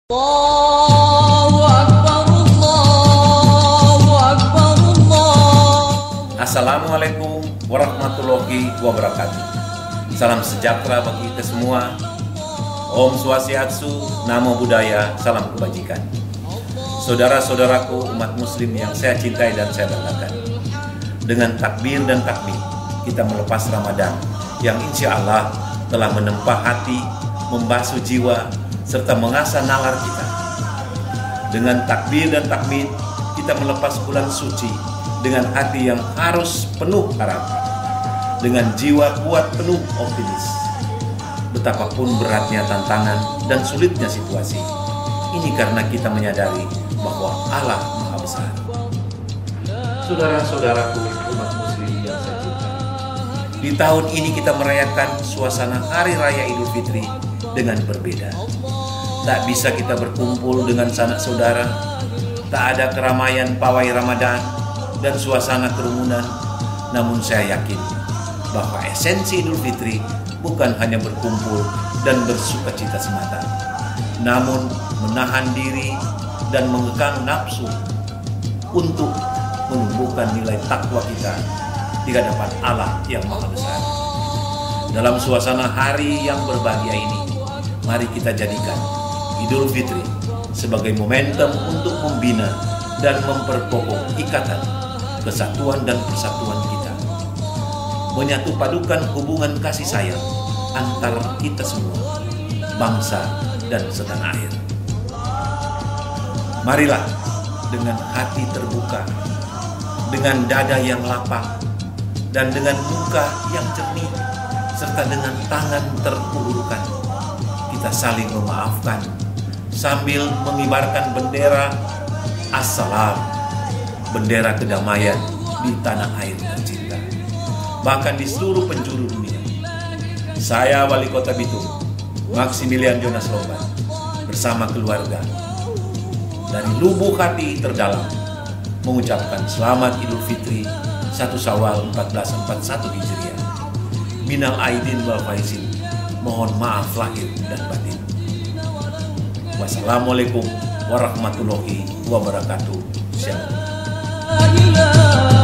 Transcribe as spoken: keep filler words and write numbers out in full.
Allahu Akbar, Allahu Akbar, Allah. Assalamualaikum warahmatullahi wabarakatuh. Salam sejahtera bagi kita semua. Om Swastiastu, Namo Buddhaya, salam kebajikan. Saudara-saudaraku umat muslim yang saya cintai dan saya banggakan, dengan takbir dan takbir kita melepas Ramadan yang insya Allah telah menempah hati, membasuh jiwa, serta mengasah nalar kita. Dengan takbir dan takmid kita melepas bulan suci dengan hati yang harus penuh harapan, dengan jiwa kuat penuh optimis. Betapapun beratnya tantangan dan sulitnya situasi, ini karena kita menyadari bahwa Allah Maha Besar. Saudara-saudaraku umat muslim yang saya cintai, di tahun ini kita merayakan suasana Hari Raya Idul Fitri dengan berbeda. Tak bisa kita berkumpul dengan sanak saudara, tak ada keramaian pawai Ramadan dan suasana kerumunan. Namun saya yakin bahwa esensi Idul Fitri bukan hanya berkumpul dan bersukacita semata, namun menahan diri dan mengekang nafsu untuk menumbuhkan nilai takwa kita di hadapan Allah yang Maha Besar. Dalam suasana hari yang berbahagia ini, mari kita jadikan Idul Fitri sebagai momentum untuk membina dan memperkokoh ikatan, kesatuan dan persatuan kita, menyatu padukan hubungan kasih sayang antar kita semua, bangsa dan setanah air. Marilah dengan hati terbuka, dengan dada yang lapang, dan dengan muka yang jernih, serta dengan tangan terulurkan, kita saling memaafkan sambil mengibarkan bendera Assalam, bendera kedamaian di tanah air tercinta, bahkan di seluruh penjuru dunia. Saya Wali Kota Bitung, Maximilian Jonas Lomban, bersama keluarga dari lubuk hati terdalam mengucapkan selamat Idul Fitri satu Syawal seribu empat ratus empat puluh satu Hijriah. Minal aidin wal faizin, mohon maaf lahir dan batin. Wassalamualaikum warahmatullahi wabarakatuh. Shalom.